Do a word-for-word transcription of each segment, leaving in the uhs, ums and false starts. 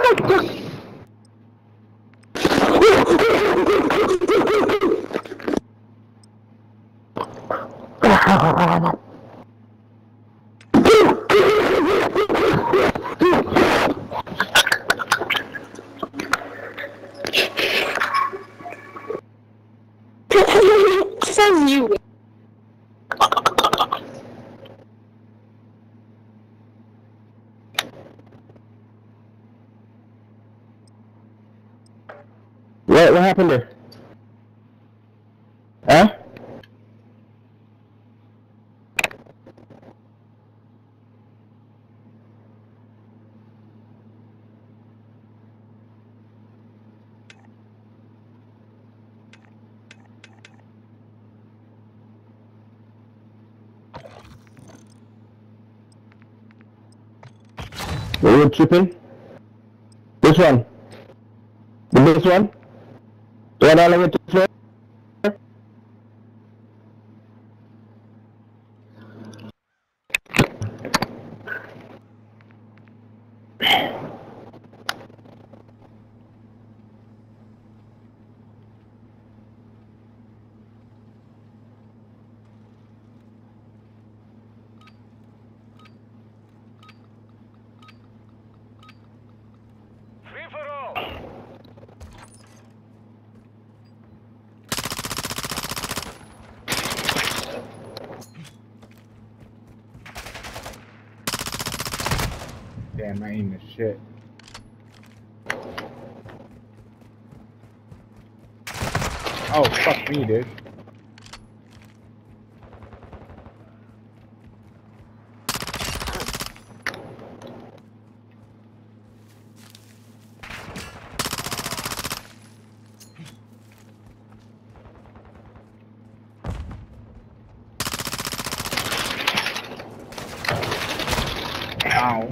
Says you. What, what happened there? Huh? Are you tripping? This one? The this one? The one all the way to the floor? Damn, I ain't the shit. Oh, fuck me, dude. Ow.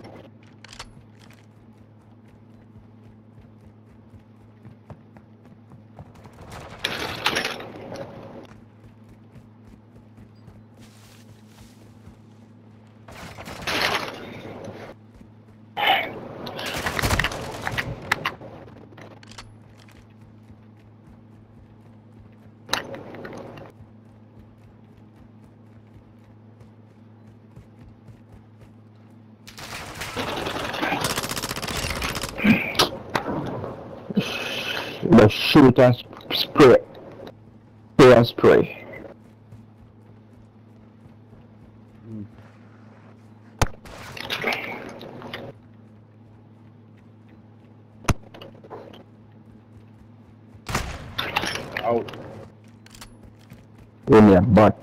The shoot and spray. Spray and spray. Mm. Oh. In your butt.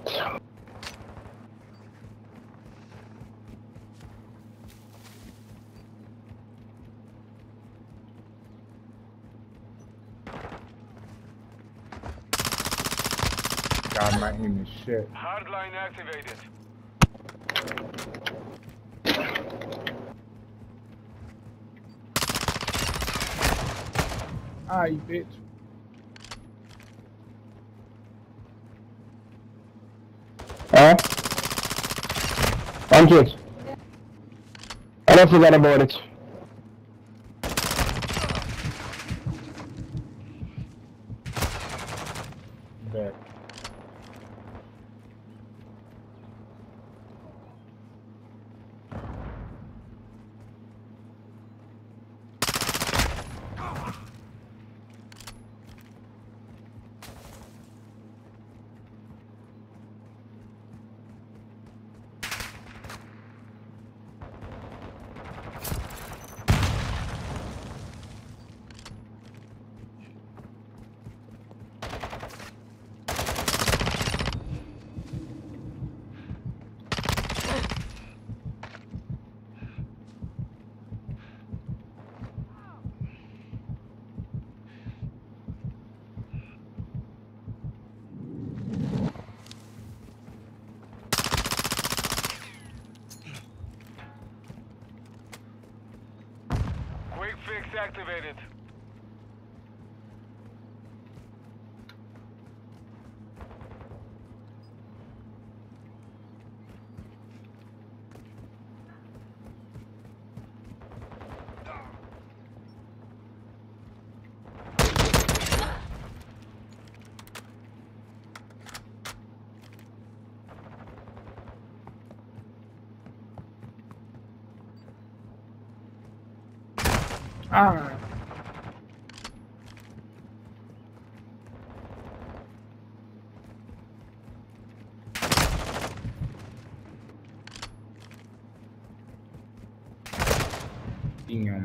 God, my aim is shit. Hardline activated. Ah, you bitch. Huh? I'm good. I don't forget about it. Bet. Quick fix activated. Ah. Damn.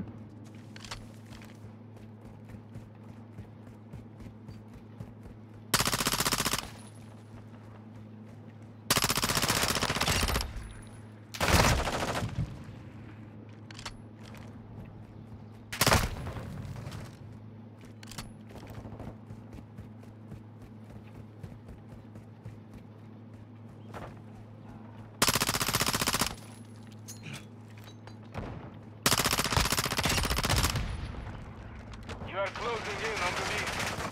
You are closing in on the lead.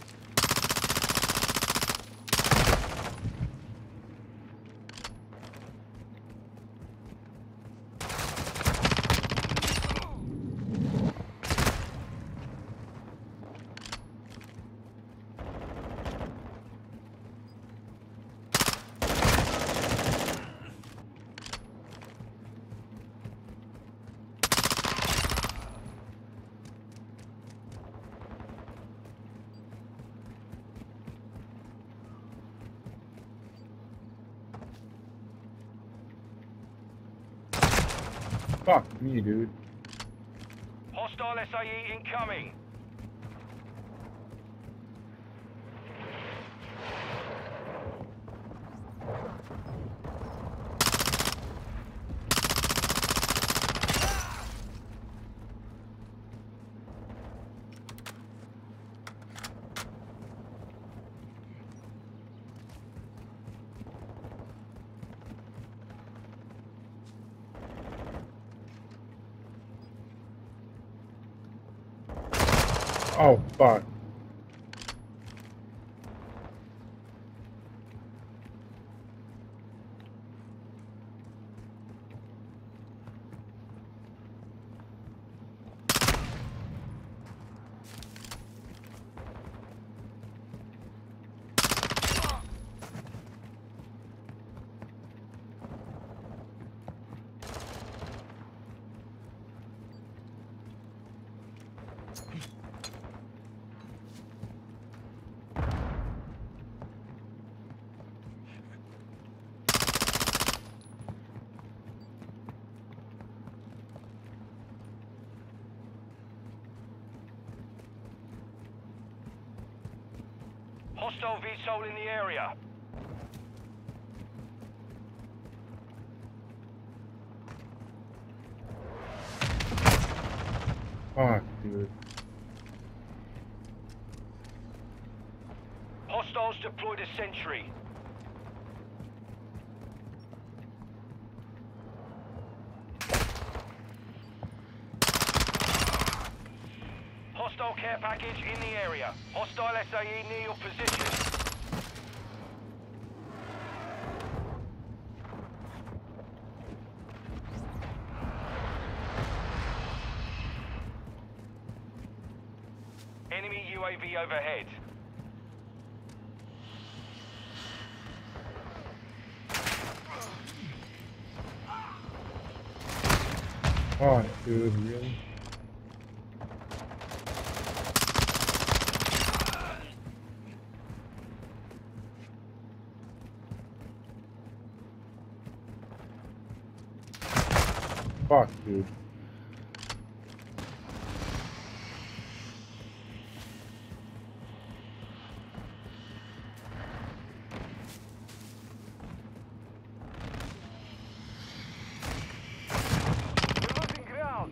Fuck me, dude. Hostile S A E incoming. Oh, fuck. Hostile V SOL in the area. Fuck, dude. Hostiles deployed a sentry. Hostile care package in the area. Hostile S A E near your position. Enemy U A V overhead. Fuck, dude, really? Fuck, dude. We're losing ground.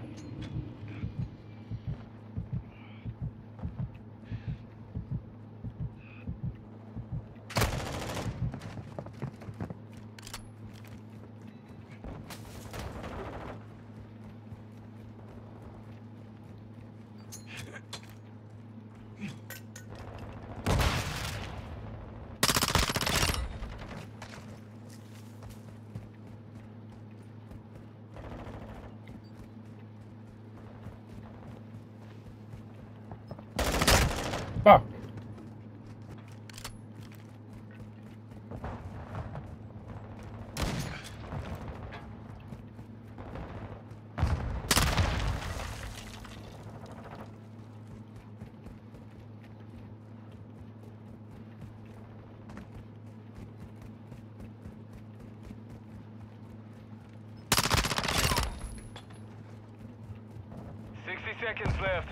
Fuck. seconds left.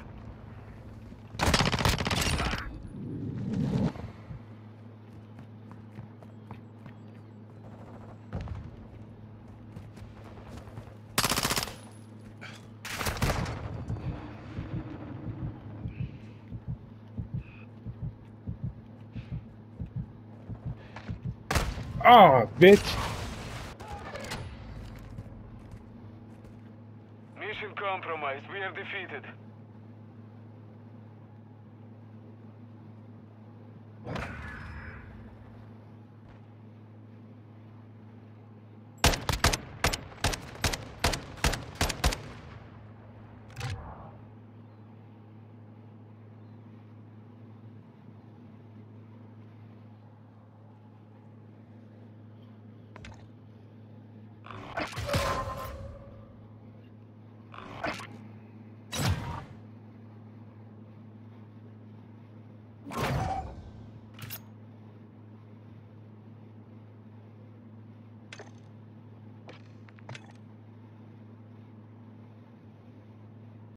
Ah, bitch. Mission compromised. We are defeated.